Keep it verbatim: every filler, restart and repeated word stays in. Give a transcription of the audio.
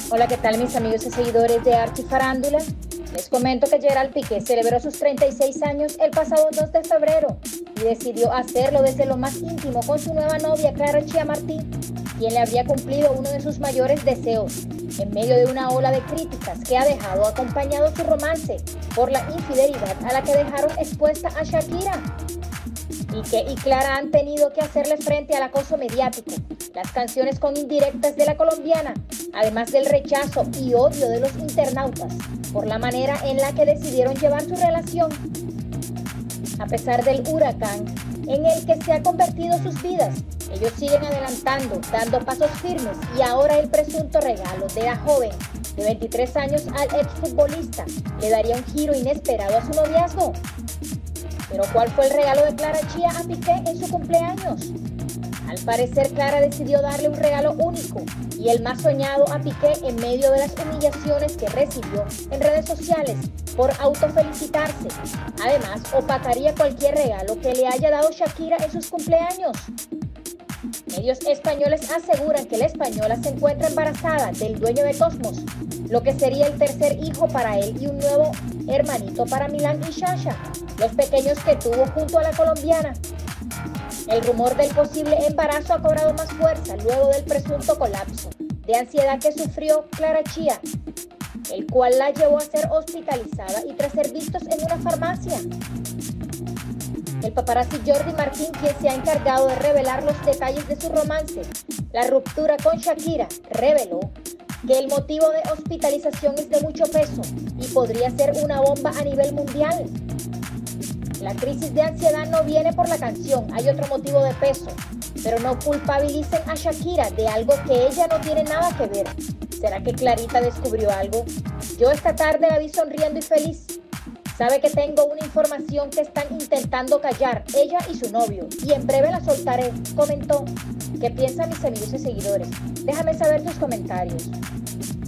Hola, ¿qué tal mis amigos y seguidores de Archi Farándula? Les comento que Gerald Piqué celebró sus treinta y seis años el pasado dos de febrero y decidió hacerlo desde lo más íntimo con su nueva novia Clara Chía Martín, quien le habría cumplido uno de sus mayores deseos, en medio de una ola de críticas que ha dejado acompañado su romance por la infidelidad a la que dejaron expuesta a Shakira. Piqué y Clara han tenido que hacerle frente al acoso mediático, las canciones con indirectas de la colombiana, además del rechazo y odio de los internautas por la manera en la que decidieron llevar su relación. A pesar del huracán en el que se ha convertido sus vidas, ellos siguen adelantando, dando pasos firmes, y ahora el presunto regalo de la joven de veintitrés años al exfutbolista le daría un giro inesperado a su noviazgo. Pero ¿cuál fue el regalo de Clara Chía a Piqué en su cumpleaños? Al parecer, Clara decidió darle un regalo único y el más soñado a Piqué en medio de las humillaciones que recibió en redes sociales por autofelicitarse. Además, opacaría cualquier regalo que le haya dado Shakira en sus cumpleaños. Medios españoles aseguran que la española se encuentra embarazada del dueño de Cosmos, lo que sería el tercer hijo para él y un nuevo hermanito para Milán y Sasha, los pequeños que tuvo junto a la colombiana. El rumor del posible embarazo ha cobrado más fuerza luego del presunto colapso de ansiedad que sufrió Clara Chía, el cual la llevó a ser hospitalizada y tras ser vistos en una farmacia. El paparazzi Jordi Martín, quien se ha encargado de revelar los detalles de su romance, la ruptura con Shakira, reveló que el motivo de hospitalización es de mucho peso y podría ser una bomba a nivel mundial. La crisis de ansiedad no viene por la canción, hay otro motivo de peso, pero no culpabilicen a Shakira de algo que ella no tiene nada que ver. ¿Será que Clarita descubrió algo? Yo esta tarde la vi sonriendo y feliz. Sabe que tengo una información que están intentando callar ella y su novio, y en breve la soltaré, comentó. ¿Qué piensan mis amigos y seguidores? Déjame saber tus comentarios.